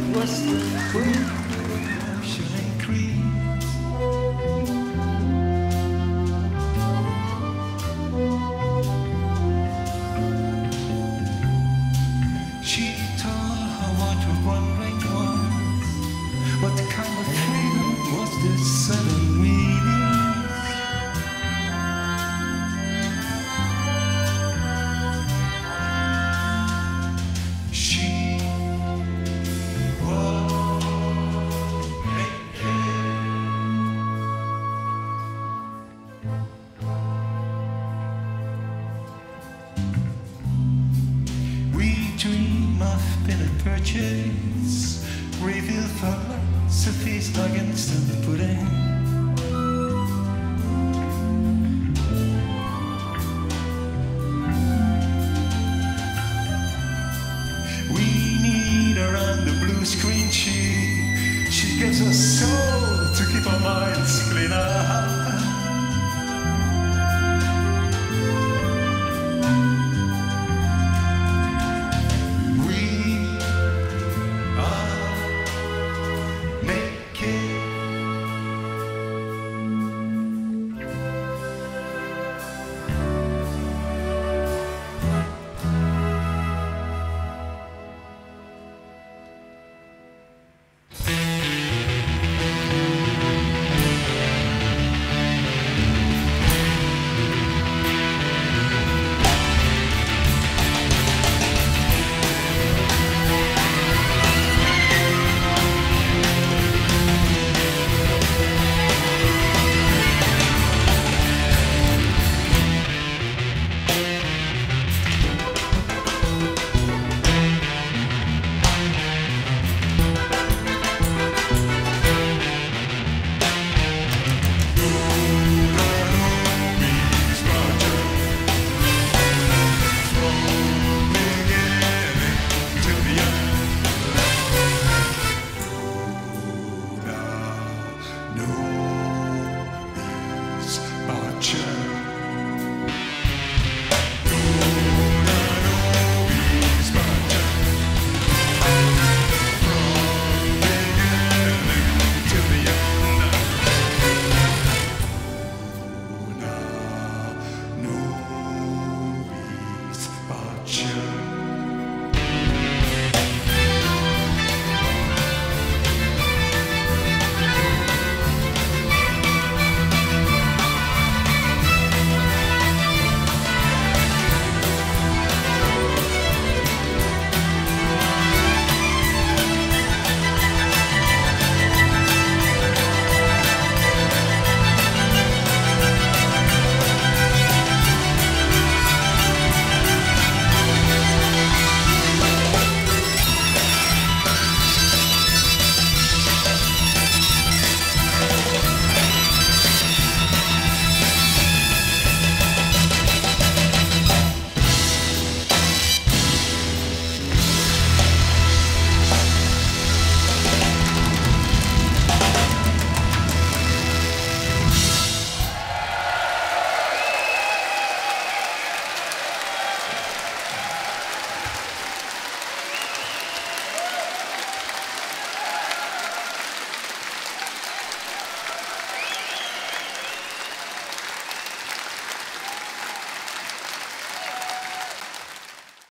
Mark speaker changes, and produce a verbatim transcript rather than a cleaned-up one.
Speaker 1: was the queen of ocean and cream. She told her what her wondering was, what kind of freedom was this sudden meaning? She was naked. We dream of pin and purchase, reveal philosophies like instant pudding. We need her on the blue screen. She, she gives us soul to keep our minds clean.